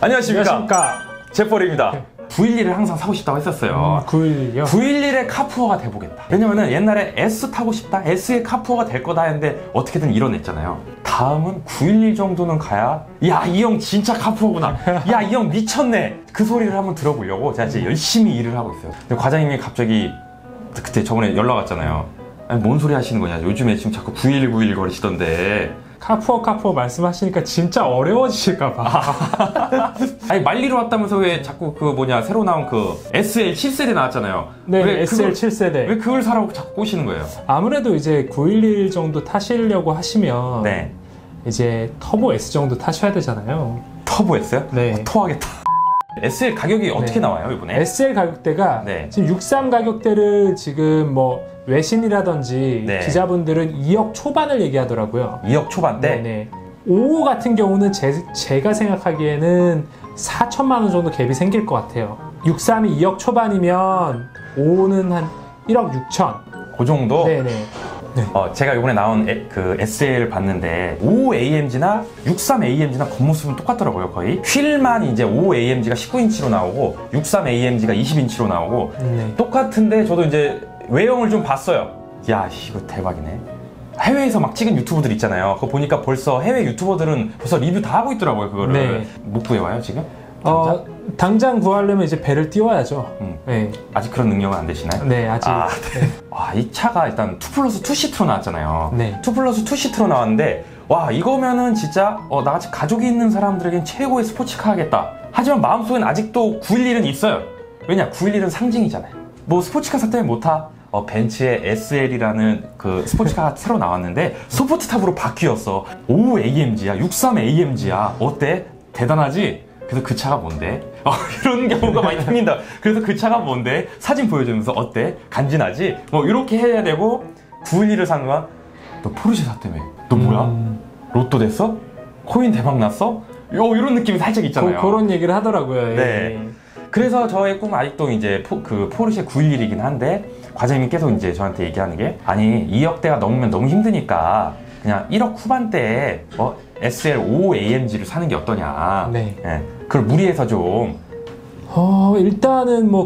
안녕하십니까. 제펄입니다. 911을 항상 사고 싶다고 했었어요. 911이요? 911의 카푸어가 돼보겠다. 왜냐면은 옛날에 S 타고 싶다, S의 카푸어가 될 거다 했는데 어떻게든 이뤄냈잖아요. 다음은 911 정도는 가야 야, 이 형 진짜 카푸어구나. 야, 이 형 미쳤네. 그 소리를 한번 들어보려고 제가 이제 열심히 일을 하고 있어요. 근데 과장님이 갑자기 그때 저번에 연락 왔잖아요. 아니, 뭔 소리 하시는 거냐. 요즘에 지금 자꾸 911 거리시던데. 카푸어 말씀하시니까 진짜 어려워지실까봐. 아니, 말리러 왔다면서 왜 자꾸 그 뭐냐, 새로 나온 그 SL 7세대 나왔잖아요. 네, 왜 SL 7세대. 왜 그걸 사라고 자꾸 꼬시는 거예요? 아무래도 이제 911 정도 타시려고 하시면 네. 이제 터보 S 정도 타셔야 되잖아요. 터보 S요? 네. 토하겠다. SL 가격이 어떻게 네. 나와요, 이번에? SL 가격대가 네. 지금 63 가격대를 지금 뭐 외신이라든지 네. 기자분들은 2억 초반을 얘기하더라고요. 2억 초반대? 네네. 55 같은 경우는 제가 생각하기에는 4천만 원 정도 갭이 생길 것 같아요. 63이 2억 초반이면 55는 한 1억 6천. 그 정도? 네네. 네. 제가 이번에 나온 그 SL 봤는데 55AMG나 63AMG나 겉모습은 똑같더라고요, 거의. 휠만 이제 55AMG가 19인치로 나오고 63AMG가 20인치로 나오고 네. 똑같은데 저도 이제 외형을 좀 봤어요. 야, 이거 대박이네. 해외에서 막 찍은 유튜버들 있잖아요. 그거 보니까 벌써 해외 유튜버들은 벌써 리뷰 다 하고 있더라고요, 그거를. 네. 못 구해와요, 지금? 당장 구하려면 이제 배를 띄워야죠. 네. 아직 그런 능력은 안 되시나요? 네, 아직. 아, 네. 와, 이 차가 일단 2+2 시트로 나왔잖아요. 네. 2+2 시트로 나왔는데, 와, 이거면은 진짜 나같이 가족이 있는 사람들에겐 최고의 스포츠카 하겠다. 하지만 마음속엔 아직도 911은 있어요. 왜냐, 911은 상징이잖아요. 뭐 스포츠카 때문에 못 타. 벤츠의 SL이라는 그 스포츠카가 새로 나왔는데 소프트탑으로 바뀌었어. 55AMG야, 63AMG야. 어때? 대단하지? 그래서 그 차가 뭔데? 이런 경우가 많이 생긴다. 그래서 그 차가 뭔데? 사진 보여주면서 어때? 간지나지? 뭐 이렇게 해야 되고 911을 산 거야? 너 포르쉐 샀다며? 너 뭐야? 로또 됐어? 코인 대박 났어? 이런 느낌이 살짝 있잖아요. 그런 얘기를 하더라고요. 네. 그래서 저의 꿈은 아직도 이제 그 포르쉐 911이긴 한데 과장님이 계속 이제 저한테 얘기하는 게 아니 2억대가 넘으면 너무 힘드니까 그냥 1억 후반대에 SL 55AMG를 사는 게 어떠냐. 네. 예, 그걸 무리해서 좀 일단은 뭐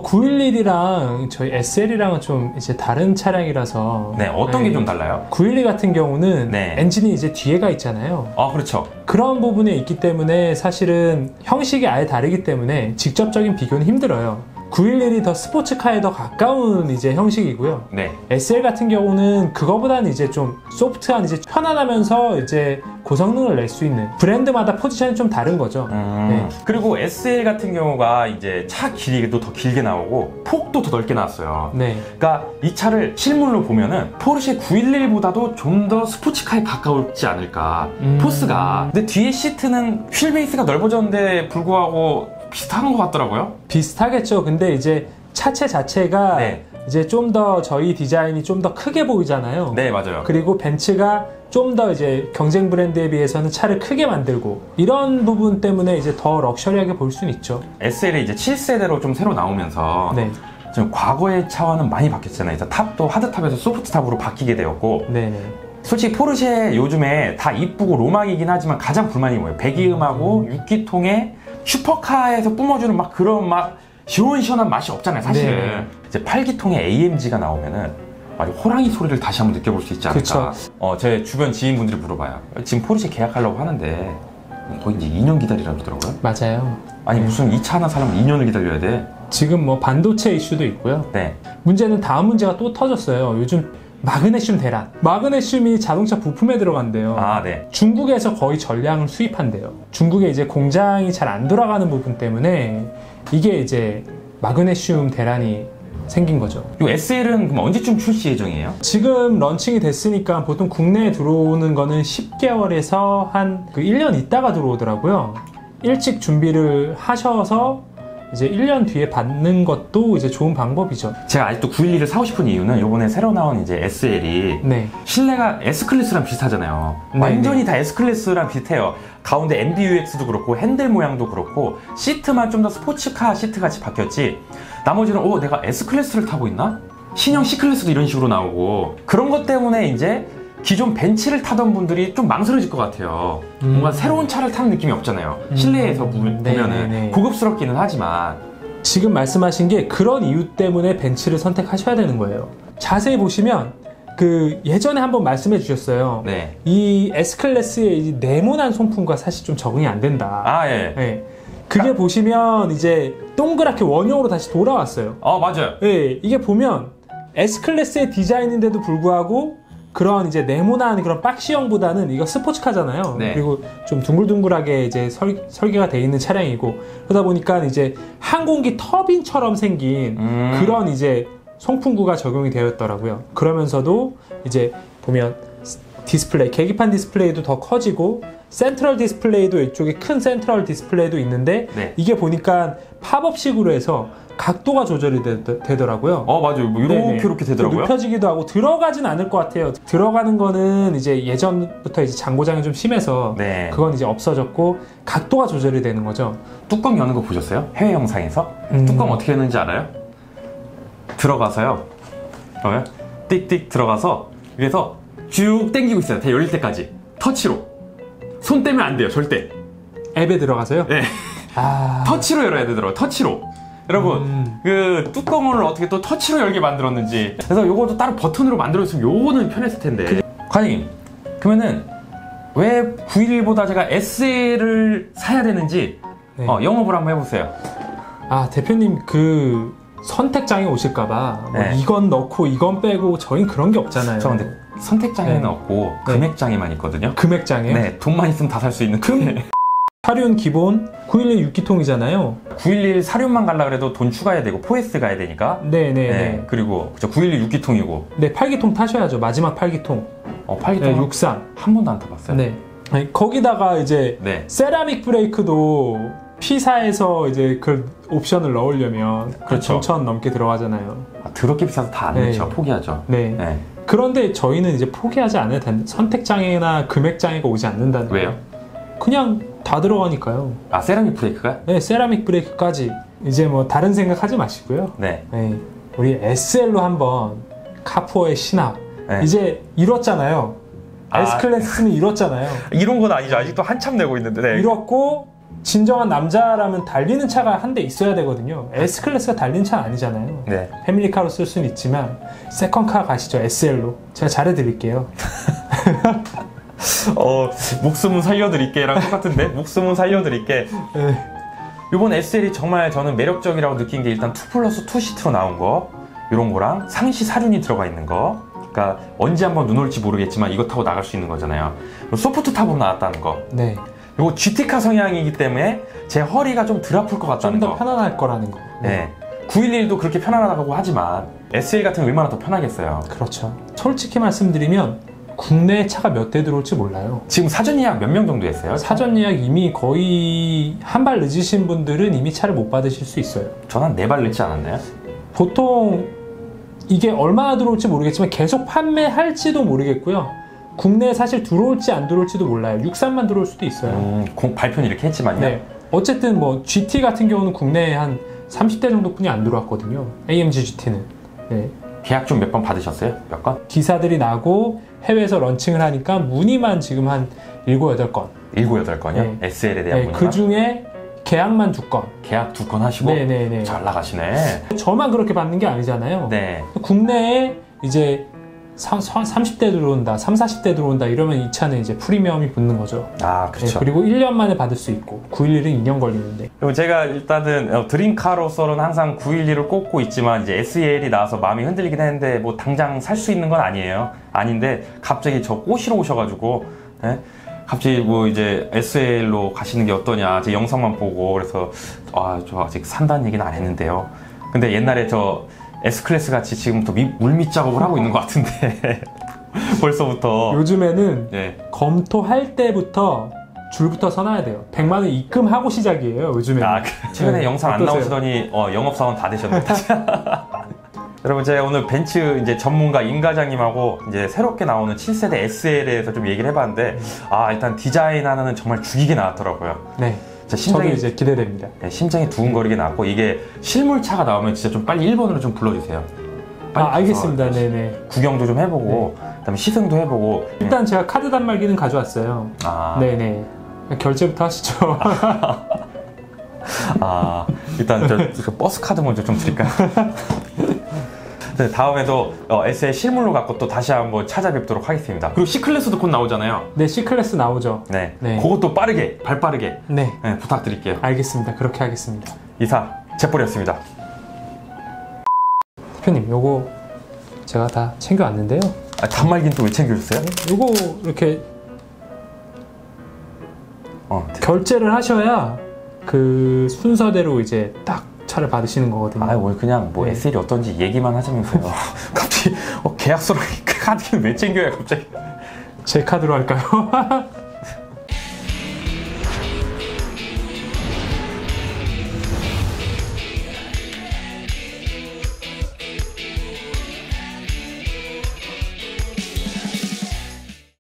911이랑 저희 SL이랑은 좀 이제 다른 차량이라서. 네, 어떤 게 좀 달라요? 911 같은 경우는 네. 엔진이 이제 뒤에가 있잖아요. 그렇죠. 그런 부분에 있기 때문에 사실은 형식이 아예 다르기 때문에 직접적인 비교는 힘들어요. 911이 더 스포츠카에 더 가까운 이제 형식이고요. 네. SL 같은 경우는 그거보다는 이제 좀 소프트한 이제 편안하면서 이제 고성능을 낼 수 있는 브랜드마다 포지션이 좀 다른 거죠. 네. 그리고 SL 같은 경우가 이제 차 길이도 더 길게 나오고 폭도 더 넓게 나왔어요. 네. 그러니까 이 차를 실물로 보면은 포르쉐 911보다도 좀 더 스포츠카에 가까울지 않을까. 포스가. 근데 뒤에 시트는 휠 베이스가 넓어졌는데 불구하고 비슷한 것 같더라고요. 비슷하겠죠. 근데 이제 차체 자체가 네. 이제 좀 더 저희 디자인이 좀 더 크게 보이잖아요. 네, 맞아요. 그리고 벤츠가 좀 더 이제 경쟁 브랜드에 비해서는 차를 크게 만들고 이런 부분 때문에 이제 더 럭셔리하게 볼 수는 있죠. SL이 이제 7세대로 좀 새로 나오면서 네. 좀 과거의 차와는 많이 바뀌었잖아요. 이제 탑도 하드탑에서 소프트탑으로 바뀌게 되었고 네네. 솔직히 포르쉐 요즘에 다 이쁘고 로망이긴 하지만 가장 불만이 뭐예요? 배기음하고 6기통에 슈퍼카에서 뿜어주는 막 그런 막 시원시원한 맛이 없잖아요, 사실은. 네. 이제 8기통에 AMG가 나오면은 호랑이 소리를 다시 한번 느껴볼 수 있지 않을까. 제 주변 지인분들이 물어봐요. 지금 포르쉐 계약하려고 하는데 거의 이제 2년 기다리라고 그러더라고요. 맞아요. 아니 무슨 이 차 하나 사려면 2년을 기다려야 돼? 지금 뭐 반도체 이슈도 있고요. 네. 문제는 다음 문제가 또 터졌어요. 요즘 마그네슘 대란. 마그네슘이 자동차 부품에 들어간대요. 네. 중국에서 거의 전량을 수입한대요. 중국에 이제 공장이 잘 안 돌아가는 부분 때문에 이게 이제 마그네슘 대란이 생긴 거죠. 이 SL은 그럼 언제쯤 출시 예정이에요? 지금 런칭이 됐으니까 보통 국내에 들어오는 거는 10개월에서 한 1년 있다가 들어오더라고요. 일찍 준비를 하셔서 이제 1년 뒤에 받는 것도 이제 좋은 방법이죠. 제가 아직도 911을 사고 싶은 이유는 요번에 새로 나온 이제 SL이 네. 실내가 S클래스랑 비슷하잖아요. 네, 완전히 다 S클래스랑 비슷해요. 가운데 MBUX도 그렇고 핸들 모양도 그렇고 시트만 좀 더 스포츠카 시트 같이 바뀌었지 나머지는 내가 S클래스를 타고 있나? 신형 C클래스도 이런 식으로 나오고 그런 것 때문에 이제 기존 벤츠를 타던 분들이 좀 망설여질 것 같아요. 뭔가 새로운 차를 타는 느낌이 없잖아요. 실내에서 보면은 고급스럽기는 하지만 지금 말씀하신 게 그런 이유 때문에 벤츠를 선택하셔야 되는 거예요. 자세히 보시면 그 예전에 한번 말씀해 주셨어요. 네. 이 S클래스의 이 네모난 송풍과 사실 좀 적응이 안 된다. 아, 예. 네. 그게 보시면 이제 동그랗게 원형으로 다시 돌아왔어요. 맞아요. 예, 이게 보면 S클래스의 디자인인데도 불구하고 그런 이제 네모난 그런 박시형보다는 이거 스포츠카잖아요. 네. 그리고 좀 둥글둥글하게 이제 설계가 되어 있는 차량이고 그러다 보니까 이제 항공기 터빈처럼 생긴 그런 이제 송풍구가 적용이 되었더라고요. 그러면서도 이제 보면 디스플레이, 계기판 디스플레이도 더 커지고 센트럴 디스플레이도 이쪽에 큰 센트럴 디스플레이도 있는데 네. 이게 보니까 팝업식으로 해서 각도가 조절이 되더라고요. 맞아요. 뭐 이렇게 되더라고요. 눕혀지기도 하고 들어가진 않을 것 같아요. 들어가는 거는 이제 예전부터 이제 장고장이 좀 심해서 네. 그건 이제 없어졌고 각도가 조절이 되는 거죠. 뚜껑 여는 거 보셨어요? 해외 영상에서? 뚜껑 어떻게 여는지 알아요? 들어가서요. 그러면 띡띡 들어가서 위에서 쭉 당기고 있어요. 다 열릴 때까지. 터치로. 손 떼면 안 돼요. 절대. 앱에 들어가서요? 네. 터치로 열어야 되더라고요. 터치로. 여러분, 그 뚜껑을 어떻게 또 터치로 열게 만들었는지. 그래서 요것도 따로 버튼으로 만들어줬으면 요거는 편했을 텐데. 과장님, 그러면은 왜 911보다 제가 SL을 사야 되는지 네. 영업을 한번 해보세요. 대표님 그 선택장애 오실까봐 뭐 네. 이건 넣고 이건 빼고 저희는 그런 게 없잖아요. 저 근데 선택장애는 네. 없고 금액장애만 있거든요. 금액장애요? 네, 돈만 있으면 다 살 수 있는 사륜 기본 911 6기통이잖아요. 911 사륜만 가려고 그래도 돈 추가해야 되고 4S 가야 되니까. 네네네. 그리고 911 6기통이고. 네, 8기통 타셔야죠. 마지막 8기통. 8기통? 네, 63. 한 번도 안 타봤어요. 네. 거기다가 이제 네. 세라믹 브레이크도 P사에서 이제 그 옵션을 넣으려면 그렇죠. 9,000 넘게 들어가잖아요. 더럽게 비싸서 다 안 네. 넣죠. 포기하죠. 네. 네. 그런데 저희는 이제 포기하지 않아요. 선택장애나 금액장애가 오지 않는다는 왜요? 거예요. 그냥 다 들어가니까요. 세라믹 브레이크가? 네, 세라믹 브레이크까지. 이제 뭐 다른 생각하지 마시고요. 네. 네, 우리 SL로 한번 카푸어의 신화. 네. 이제 이뤘잖아요. S클래스는 이뤘잖아요. 이런 건 아니죠. 아직도 한참 내고 있는데. 네. 이뤘고 진정한 남자라면 달리는 차가 한 대 있어야 되거든요. S클래스가 달리는 차는 아니잖아요. 네. 패밀리카로 쓸 수는 있지만 세컨카 가시죠. SL로. 제가 잘해드릴게요. 목숨은 살려드릴게랑 똑같은데? 목숨은 살려드릴게. 네. 이번 SL이 정말 저는 매력적이라고 느낀 게 일단 2+2 시트로 나온 거 이런 거랑 상시 사륜이 들어가 있는 거. 그러니까 언제 한번 눈 올지 모르겠지만 이거 타고 나갈 수 있는 거잖아요. 소프트 탑으로 나왔다는 거. 네. 이거 GT카 성향이기 때문에 제 허리가 좀 덜 아플 것 같다는 좀 거. 더 편안할 거라는 거. 네. 911도 그렇게 편안하다고 하지만 SL 같은 게 얼마나 더 편하겠어요. 그렇죠. 솔직히 말씀드리면 국내에 차가 몇 대 들어올지 몰라요. 지금 사전 예약 몇 명 정도 했어요? 사전 예약 이미 거의 한 발 늦으신 분들은 이미 차를 못 받으실 수 있어요. 전 한 4발 늦지 않았나요? 보통 이게 얼마나 들어올지 모르겠지만 계속 판매할지도 모르겠고요. 국내에 사실 들어올지 안 들어올지도 몰라요. 63만 들어올 수도 있어요. 발표는 이렇게 했지만요. 네. 어쨌든 뭐 GT 같은 경우는 국내에 한 30대 정도뿐이 안 들어왔거든요. AMG GT는. 네. 계약 좀 몇 번 받으셨어요? 몇 건? 기사들이 나고 해외에서 런칭을 하니까 문의만 지금 한 7, 8건. 7, 8건이요? 네. SL에 대한 네, 문의가? 그 중에 계약만 2건. 계약 2건 하시고? 네네네. 잘 나가시네. 저만 그렇게 받는 게 아니잖아요. 네. 국내에 이제 30대 들어온다, 40대 들어온다 이러면 이 차는 이제 프리미엄이 붙는 거죠. 그렇죠. 네, 그리고 1년 만에 받을 수 있고 911은 2년 걸리는데. 그리고 제가 일단은 드림카로서는 항상 911을 꼽고 있지만 이제 SL이 나와서 마음이 흔들리긴 했는데 뭐 당장 살 수 있는 건 아니에요. 아닌데 갑자기 저 꼬시러 오셔가지고 네? 갑자기 뭐 이제 SL로 가시는 게 어떠냐 제 영상만 보고 그래서 저 아직 산다는 얘기는 안 했는데요. 근데 옛날에 저 S클래스 같이 지금부터 물밑 작업을 하고 있는 것 같은데 벌써부터 요즘에는 네. 검토할 때부터 줄부터 서놔야 돼요. 100만 원 입금하고 시작이에요. 요즘에는. 최근에 네. 영상 안 어떠세요? 나오시더니 영업사원 다 되셨네요. 여러분 제가 오늘 벤츠 이제 전문가 임 과장님하고 이제 새롭게 나오는 7세대 SL에 대해서 좀 얘기를 해봤는데 일단 디자인 하나는 정말 죽이게 나왔더라고요. 네. 심장이 저도 이제 기대됩니다. 네, 심장이 두근거리게 나왔고 이게 실물차가 나오면 진짜 좀 빨리 일본으로 좀 불러주세요. 빨리 알겠습니다. 네네. 구경도 좀 해보고 그다음에 시승도 해보고. 일단 제가 카드 단말기는 가져왔어요. 아, 네네. 결제부터 하시죠. 아, 일단 저 버스 카드 먼저 좀 드릴까요? 네, 다음에도 S의 실물로 갖고 또 다시 한번 찾아뵙도록 하겠습니다. 그리고 C클래스도 곧 나오잖아요. 네, C클래스 나오죠. 네, 네. 그것도 빠르게, 발 빠르게 네. 네, 부탁드릴게요. 알겠습니다. 그렇게 하겠습니다. 이상 잭볼이었습니다. 대표님, 요거 제가 다 챙겨왔는데요. 아, 단말기는 또 왜 챙겨줬어요? 요거 이렇게 네. 결제를 하셔야 그 순서대로 이제 딱 차를 받으시는 거거든요. 아, 뭘 그냥 뭐 네. SL이 어떤지 얘기만 하자면서요. 갑자기 계약서를 카드는 왜 챙겨요, 갑자기? 제 카드로 할까요?